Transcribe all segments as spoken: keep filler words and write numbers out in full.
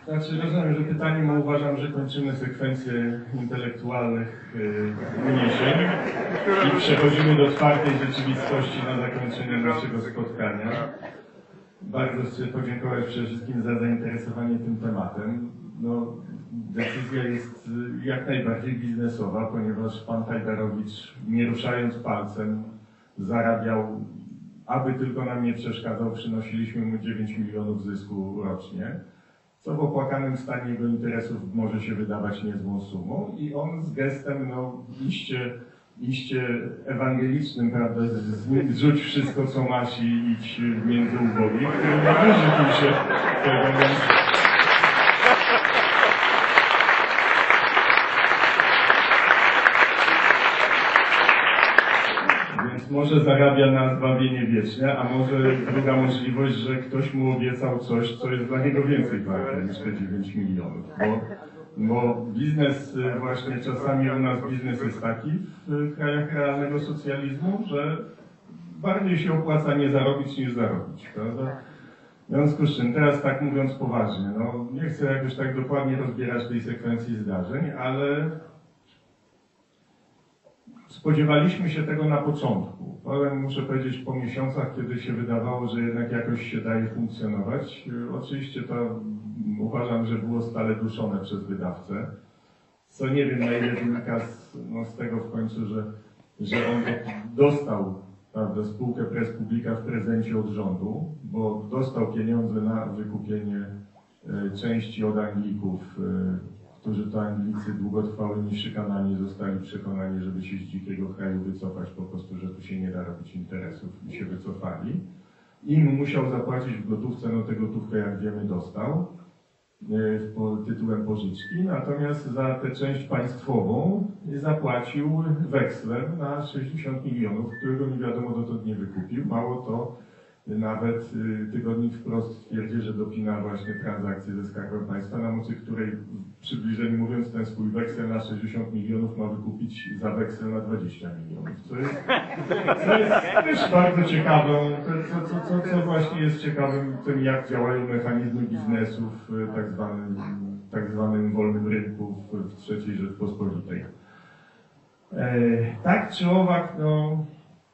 Znaczy rozumiem, że pytaniem, bo uważam, że kończymy sekwencję intelektualnych wyniesień i przechodzimy do czwartej rzeczywistości na zakończenie naszego spotkania. Bardzo chcę podziękować przede wszystkim za zainteresowanie tym tematem. No, decyzja jest jak najbardziej biznesowa, ponieważ pan Hajdarowicz, nie ruszając palcem, zarabiał, aby tylko nam nie przeszkadzał, przynosiliśmy mu dziewięć milionów zysku rocznie, co w opłakanym stanie jego interesów może się wydawać niezłą sumą, i on z gestem, no, iście, iście ewangelicznym, prawda, zrzuć wszystko, co masz i idź między ubogich, nie wyrzucił się tego, więc... Może zarabia na zbawienie wieczne, a może druga możliwość, że ktoś mu obiecał coś, co jest dla niego więcej warte niż te dziewięć milionów. Bo, bo biznes, właśnie czasami u nas biznes jest taki w krajach realnego socjalizmu, że bardziej się opłaca nie zarobić niż zarobić, prawda? W związku z czym, teraz tak mówiąc poważnie, no nie chcę jakoś tak dokładnie rozbierać tej sekwencji zdarzeń, ale spodziewaliśmy się tego na początku. Ale muszę powiedzieć, po miesiącach, kiedy się wydawało, że jednak jakoś się daje funkcjonować, oczywiście to uważam, że było stale duszone przez wydawcę, co nie wiem, na ile wynika z, no, z tego w końcu, że, że on dostał, prawda, spółkę Press Publica w prezencie od rządu, bo dostał pieniądze na wykupienie e, części od Anglików, e, którzy to Anglicy długotrwałymi szykanami zostali przekonani, żeby się z dzikiego kraju wycofać, po prostu, że tu się nie da robić interesów, i się wycofali. Im musiał zapłacić w gotówce, no tę gotówkę, jak wiemy, dostał pod tytułem pożyczki, natomiast za tę część państwową zapłacił wekslem na sześćdziesiąt milionów, którego nie wiadomo dotąd nie wykupił. Mało to, nawet tygodnik Wprost twierdzi, że dopina właśnie transakcję ze Skarbem Państwa, na mocy której, w przybliżeniu mówiąc, ten swój weksel na sześćdziesiąt milionów ma wykupić za weksel na dwadzieścia milionów. Co jest, co jest też bardzo ciekawą, co, co, co, co właśnie jest ciekawym tym, jak działają mechanizmy biznesu w tak zwanym, tak zwanym wolnym rynku w trzeciej Rzeczpospolitej. E, tak czy owak, no...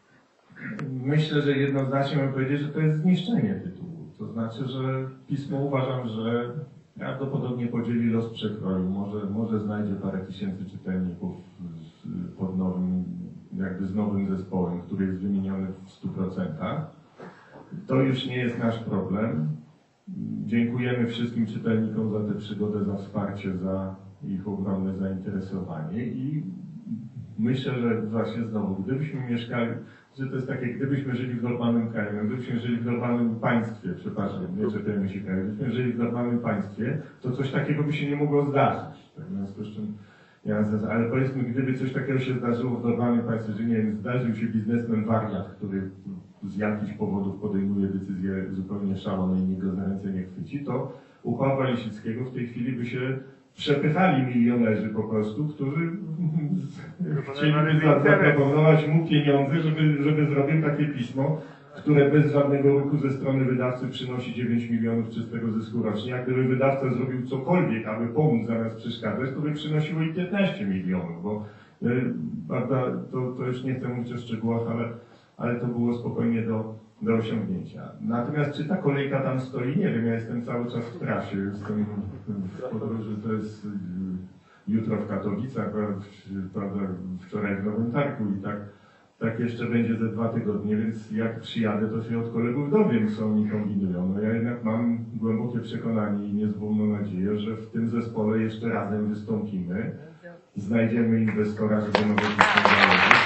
Myślę, że jednoznacznie mogę powiedzieć, że to jest zniszczenie tytułu. To znaczy, że pismo, uważam, że prawdopodobnie podzieli los przekroju. Może, może znajdzie parę tysięcy czytelników z, pod nowym, jakby z nowym zespołem, który jest wymieniony w stu procentach. To już nie jest nasz problem. Dziękujemy wszystkim czytelnikom za tę przygodę, za wsparcie, za ich ogromne zainteresowanie i myślę, że właśnie znowu, gdybyśmy mieszkali, że to jest takie, gdybyśmy żyli w normalnym kraju, gdybyśmy żyli w normalnym państwie, przepraszam, nie czepiajmy się kraju, gdybyśmy żyli w normalnym państwie, to coś takiego by się nie mogło zdarzyć. Tak, w związku z czym, ja, ale powiedzmy, gdyby coś takiego się zdarzyło w normalnym państwie, że nie wiem, zdarzył się biznesmen wariat, który z jakichś powodów podejmuje decyzje zupełnie szalone i nikt go za ręce nie chwyci, to u Pawła Lisickiego w tej chwili by się przepychali milionerzy po prostu, którzy chcieliby zaproponować mu pieniądze, żeby, żeby zrobił takie pismo, które bez żadnego ruchu ze strony wydawcy przynosi dziewięć milionów czystego zysku rocznie. Jak gdyby wydawca zrobił cokolwiek, aby pomóc zamiast przeszkadzać, to by przynosiło i piętnaście milionów, bo prawda, to, to już nie chcę mówić o szczegółach, ale, ale to było spokojnie do, do osiągnięcia. Natomiast czy ta kolejka tam stoi? Nie wiem, ja jestem cały czas w trasie, jestem w podróży, to jest jutro w Katowicach, prawda, wczoraj w Nowym Targu i tak, tak jeszcze będzie ze dwa tygodnie, więc jak przyjadę, to się od kolegów dowiem, co oni kombinują. No ja jednak mam głębokie przekonanie i niezłomną nadzieję, że w tym zespole jeszcze razem wystąpimy, znajdziemy inwestora, żeby nowe pismo założyć.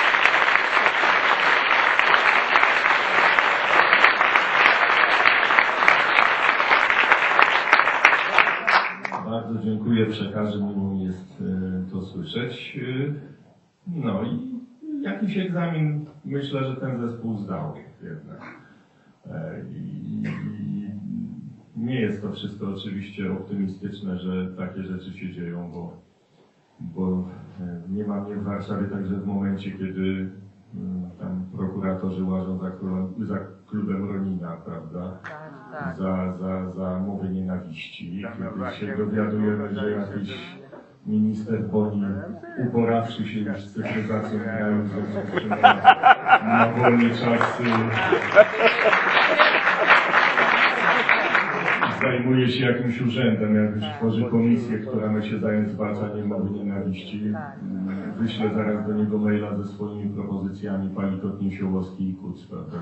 Bardzo dziękuję, przekażę, miło mi jest to słyszeć. No i jakiś egzamin, myślę, że ten zespół zdał jednak. I nie jest to wszystko oczywiście optymistyczne, że takie rzeczy się dzieją, bo, bo nie ma mnie w Warszawie także w momencie, kiedy tam prokuratorzy łażą za, za klubem Ronina, prawda? Za, za, za mowę nienawiści. chwili, kiedy się dowiadujemy, że jakiś minister Boni, uporawszy się już z cyfryzacją kraju, na wolny czas zajmuje się jakimś urzędem, jakbyś tworzy komisję, która ma się zająć zwalczaniem mowy nienawiści. Wyślę zaraz do niego maila ze swoimi propozycjami Palikot, Niesiołowski i Kuc, prawda?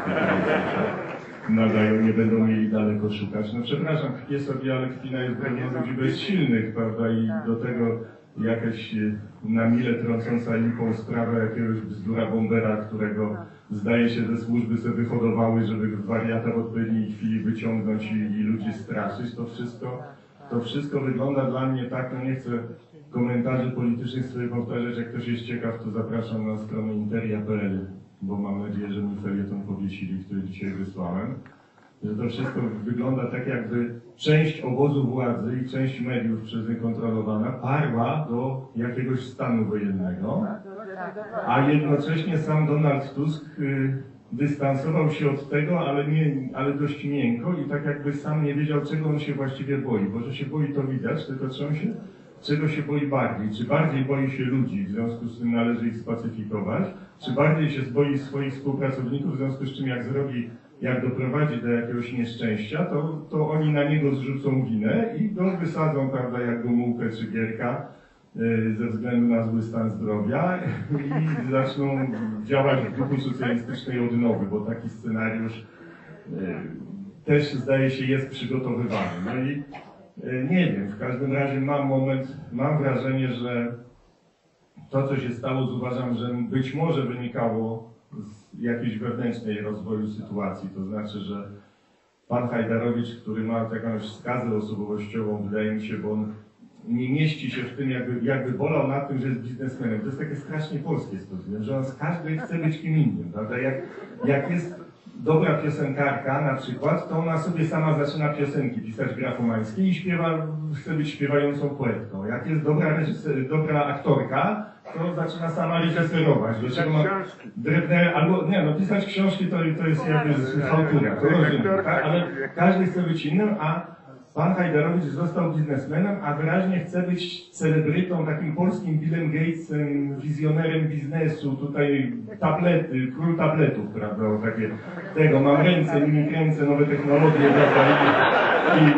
Nadają, nie będą mieli daleko szukać. No przepraszam, kpię sobie, ale kpina jest pewnie ludzi bezsilnych, prawda? I do tego jakaś na mile trącąca lipą sprawę jakiegoś bzdura bombera, którego zdaje się, że służby sobie wyhodowały, żeby wariata w odpowiedniej chwili wyciągnąć i, i ludzi straszyć. To wszystko, to wszystko wygląda dla mnie tak, no nie chcę komentarzy politycznych sobie powtarzać, jak ktoś jest ciekaw, to zapraszam na stronę interia kropka p l, bo mam nadzieję, że mi felieton powiesili, który dzisiaj wysłałem. Że to wszystko wygląda tak, jakby część obozu władzy i część mediów przez nie kontrolowana parła do jakiegoś stanu wojennego, a jednocześnie sam Donald Tusk y, dystansował się od tego, ale, nie, ale dość miękko i tak jakby sam nie wiedział, czego on się właściwie boi, bo że się boi to widać, tylko czy on się, czego się boi bardziej, czy bardziej boi się ludzi, w związku z tym należy ich spacyfikować, czy bardziej się boi swoich współpracowników, w związku z czym jak zrobi, jak doprowadzi do jakiegoś nieszczęścia, to, to oni na niego zrzucą winę i go wysadzą, prawda, jak Gomułkę czy Gierka, ze względu na zły stan zdrowia i zaczną działać w duchu socjalistycznej odnowy, bo taki scenariusz też zdaje się jest przygotowywany. No i nie wiem, w każdym razie mam moment, mam wrażenie, że to, co się stało, uważam, że być może wynikało z jakiejś wewnętrznej rozwoju sytuacji, to znaczy, że pan Hajdarowicz, który ma jakąś skazę osobowościową, wydaje mi się, bo on nie mieści się w tym, jakby, jakby bolał nad tym, że jest biznesmenem. To jest takie strasznie polskie stosunek, że on z każdej chce być kim innym, prawda? Jak, jak jest dobra piosenkarka na przykład, to ona sobie sama zaczyna piosenki pisać grafomańskie i śpiewa, chce być śpiewającą poetką. Jak jest dobra, reżyser, dobra aktorka, to zaczyna sama reżyserować. Do czego ma drewne, albo nie, no pisać książki to, to jest jakby chałtura, to rozumiem, tak? Ale każdy chce być innym, a pan Hajdarowicz został biznesmenem, a wyraźnie chce być celebrytą, takim polskim Billem Gatesem, wizjonerem biznesu, tutaj tablety, król tabletów, prawda, o takie, tego, mam ręce, nimi kręcę, nowe technologie, prawda, i, i,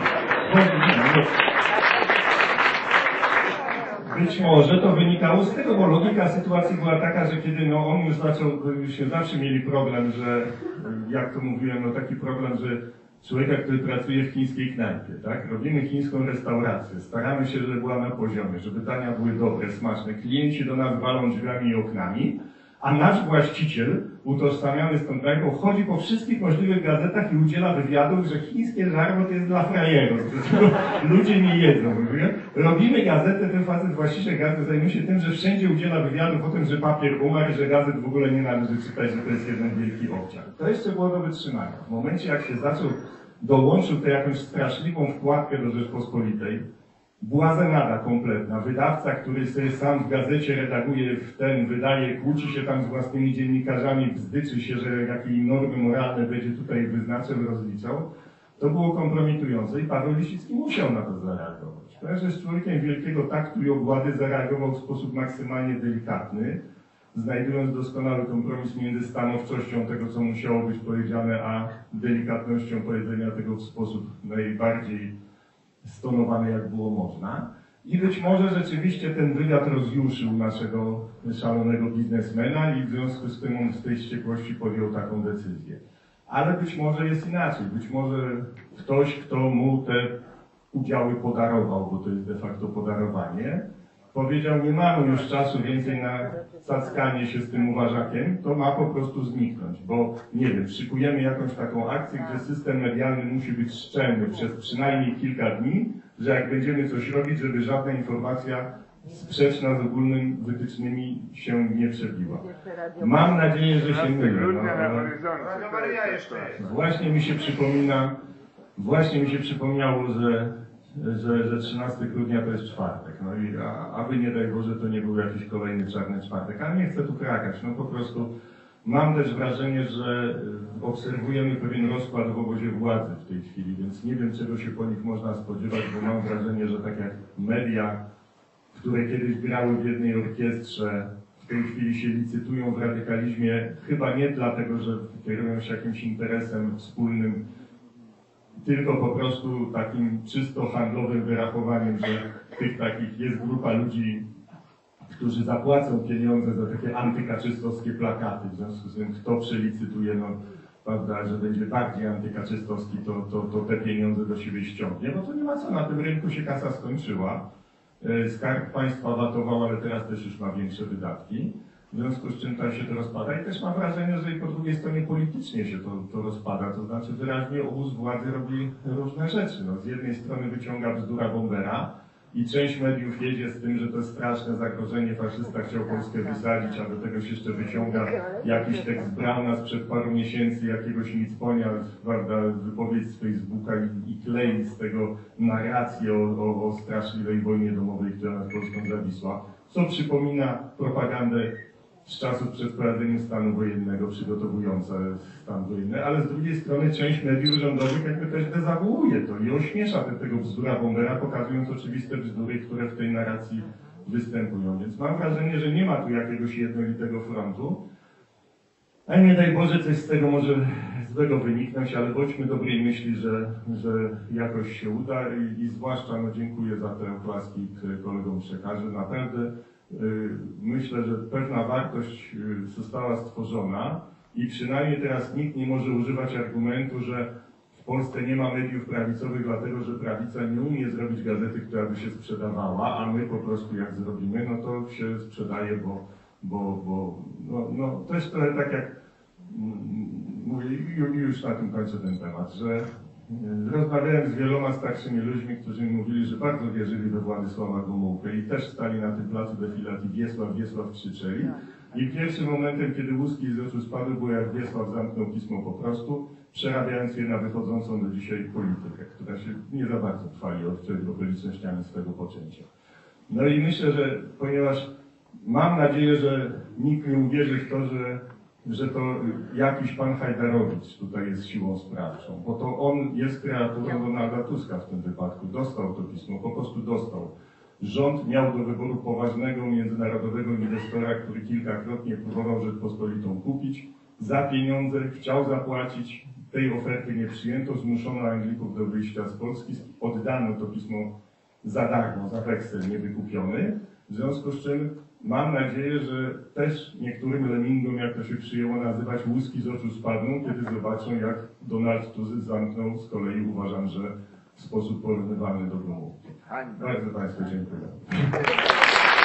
i być może to wynikało z tego, bo logika sytuacji była taka, że kiedy no, on już zaczął, już się zawsze mieli problem, że, jak to mówiłem, no taki problem, że człowieka, który pracuje w chińskiej knajpie, tak? Robimy chińską restaurację, staramy się, żeby była na poziomie, żeby dania były dobre, smaczne, klienci do nas walą drzwiami i oknami, a nasz właściciel, utożsamiany z tą knajpą, chodzi po wszystkich możliwych gazetach i udziela wywiadów, że chińskie żarło to jest dla frajerów, że ludzie nie jedzą. Mówię. Robimy gazetę, ten facet, właściciel gazety zajmuje się tym, że wszędzie udziela wywiadów o tym, że papier umarł, że gazet w ogóle nie należy czytać, że to jest jeden wielki obciach. To jeszcze było do wytrzymania. W momencie, jak się zaczął, dołączył tę jakąś straszliwą wkładkę do Rzeczpospolitej, błazenada kompletna. Wydawca, który sobie sam w gazecie redaguje w ten, wydaje, kłóci się tam z własnymi dziennikarzami, bzdyczy się, że jakie normy moralne będzie tutaj wyznaczał, rozliczał. To było kompromitujące i Paweł Lisicki musiał na to zareagować. Ponieważ jest człowiekiem wielkiego taktu i ogłady, zareagował w sposób maksymalnie delikatny, znajdując doskonały kompromis między stanowczością tego, co musiało być powiedziane, a delikatnością powiedzenia tego w sposób najbardziej stonowany, jak było można. I być może rzeczywiście ten wywiad rozjuszył naszego szalonego biznesmena i w związku z tym on z tej wściekłości podjął taką decyzję. Ale być może jest inaczej. Być może ktoś, kto mu te udziały podarował, bo to jest de facto podarowanie, powiedział, nie mamy już czasu więcej na cackanie się z tym uważakiem, to ma po prostu zniknąć, bo nie wiem, szykujemy jakąś taką akcję, gdzie system medialny musi być szczelny przez przynajmniej kilka dni, że jak będziemy coś robić, żeby żadna informacja sprzeczna z ogólnymi wytycznymi się nie przebiła. Mam nadzieję, że się mylę. No, właśnie mi się przypomina, właśnie mi się przypomniało, że Że, że trzynastego grudnia to jest czwartek, no i a, aby nie daj Boże to nie był jakiś kolejny czarny czwartek, ale nie chcę tu krakać, no po prostu Mam też wrażenie, że obserwujemy pewien rozkład w obozie władzy w tej chwili, więc nie wiem, czego się po nich można spodziewać, bo mam wrażenie, że tak jak media, które kiedyś grały w jednej orkiestrze, w tej chwili się licytują w radykalizmie, chyba nie dlatego, że kierują się jakimś interesem wspólnym, tylko po prostu takim czysto handlowym wyrachowaniem, że tych takich jest grupa ludzi, którzy zapłacą pieniądze za takie antykaczystowskie plakaty, w związku z tym kto przelicytuje, no, prawda, że będzie bardziej antykaczystowski, to, to, to te pieniądze do siebie ściągnie, bo to nie ma co, na tym rynku się kasa skończyła. Skarb Państwa watował, ale teraz też już ma większe wydatki, w związku z czym tam się to rozpada i też mam wrażenie, że i po drugiej stronie politycznie się to, to rozpada, to znaczy wyraźnie obóz władzy robi różne rzeczy. No, z jednej strony wyciąga bzdura bombera i część mediów jedzie z tym, że to jest straszne zagrożenie, faszysta chciał Polskę wysadzić, a do tego się jeszcze wyciąga jakiś tekst Brauna sprzed paru miesięcy, jakiegoś Micponia, prawda, wypowiedź z Facebooka i, i klei z tego narrację o, o, o straszliwej wojnie domowej, która nad Polską zawisła, co przypomina propagandę z czasów przed wprowadzeniem stanu wojennego, przygotowująca stan wojenny, ale z drugiej strony część mediów rządowych jakby też dezawuuje to i ośmiesza te, tego bzdura bombera, pokazując oczywiste bzdury, które w tej narracji występują. Więc mam wrażenie, że nie ma tu jakiegoś jednolitego frontu. A nie daj Boże, coś z tego może złego wyniknąć, ale bądźmy dobrej myśli, że, że jakoś się uda i, i zwłaszcza no, dziękuję za te oklaski, które kolegom przekażę. Naprawdę myślę, że pewna wartość została stworzona i przynajmniej teraz nikt nie może używać argumentu, że w Polsce nie ma mediów prawicowych, dlatego że prawica nie umie zrobić gazety, która by się sprzedawała, a my po prostu jak zrobimy, no to się sprzedaje, bo, bo, bo no, no to jest trochę tak jak mówię, już na tym kończę ten temat, że rozmawiałem z wieloma starszymi ludźmi, którzy mi mówili, że bardzo wierzyli we Władysława Gomułkę i też stali na tym placu defilacji Wiesław, Wiesław krzyczeli. I pierwszym momentem, kiedy łuski z oczu spadły, było jak Wiesław zamknął pismo po prostu, przerabiając je na wychodzącą do dzisiaj politykę, która się nie za bardzo chwali okolicznościami swego poczęcia. No i myślę, że ponieważ mam nadzieję, że nikt nie uwierzy w to, że że to jakiś pan Hajdarowicz tutaj jest siłą sprawczą, bo to on jest kreaturą Donalda Tuska w tym wypadku. Dostał to pismo, po prostu dostał. Rząd miał do wyboru poważnego międzynarodowego inwestora, który kilkakrotnie próbował Rzeczpospolitą kupić. Za pieniądze chciał zapłacić, tej oferty nie przyjęto, zmuszono Anglików do wyjścia z Polski, oddano to pismo za darmo, za weksel niewykupiony, w związku z czym mam nadzieję, że też niektórym lemingom, jak to się przyjęło nazywać, łuski z oczu spadną, kiedy zobaczą, jak Donald Tusk zamknął, z kolei uważam, że w sposób porównywalny do Gomułki. Bardzo Państwu dziękuję.